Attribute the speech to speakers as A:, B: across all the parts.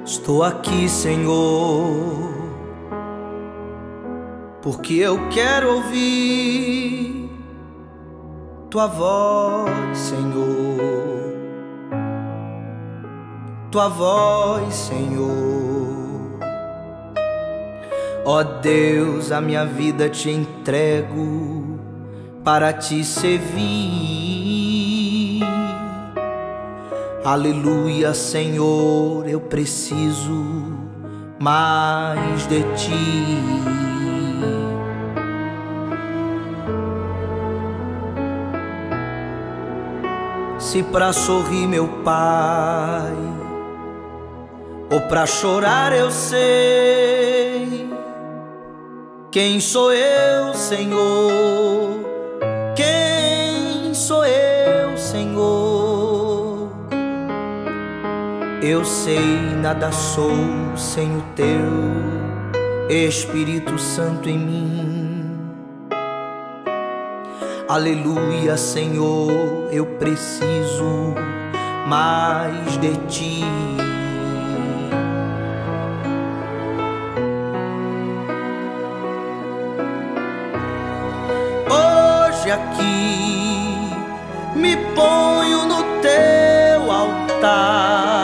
A: Estou aqui, Senhor, porque eu quero ouvir Tua voz, Senhor, Tua voz, Senhor. Ó Deus, a minha vida te entrego para te servir. Aleluia, Senhor, eu preciso mais de Ti. Se pra sorrir, meu Pai, ou pra chorar, eu sei quem sou eu, Senhor. Quem sou eu, Senhor? Eu sei, nada sou sem o Teu Espírito Santo em mim. Aleluia, Senhor, eu preciso mais de Ti. Hoje aqui me ponho no Teu altar.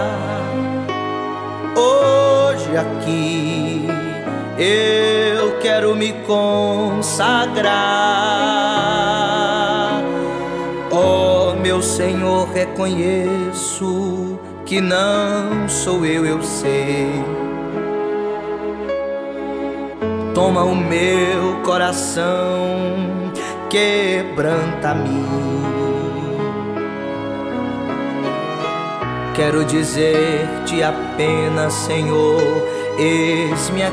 A: Hoje aqui eu quero me consagrar. Ó meu Senhor, reconheço que não sou eu sei. Toma o meu coração, quebranta-me. Quero dizer-te apenas, Senhor, eis-me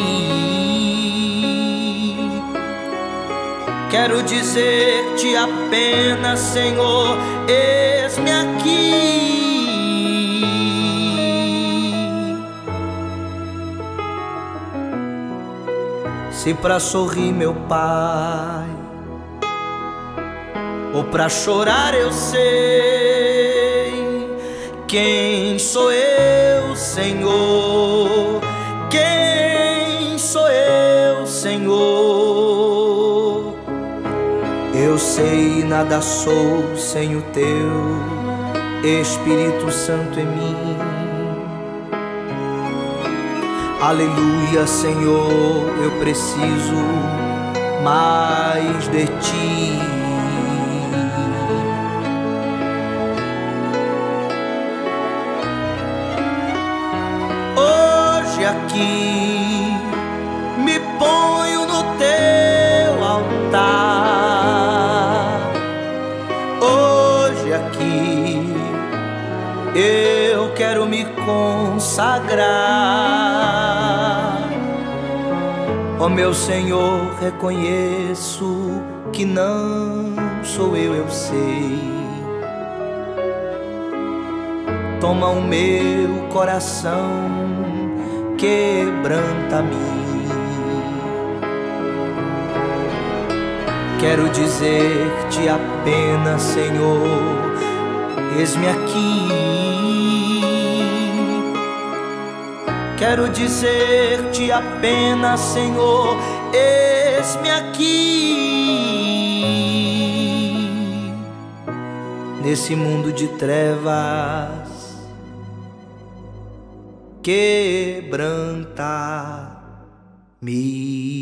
A: aqui. Quero dizer-te apenas, Senhor, eis-me aqui. Se pra sorrir, meu Pai, ou pra chorar, eu sei quem sou eu, Senhor. Quem sou eu, Senhor? Eu sei, nada sou sem o Teu Espírito Santo em mim. Aleluia, Senhor, eu preciso mais de Ti. Hoje aqui me ponho no Teu altar. Hoje aqui eu quero me consagrar. Ó meu Senhor, reconheço que não sou eu sei. Toma o meu coração, quebranta-me. Quero dizer-te apenas, Senhor, eis-me aqui. Quero dizer-te apenas, Senhor, eis-me aqui. Nesse mundo de trevas, quebranta-me.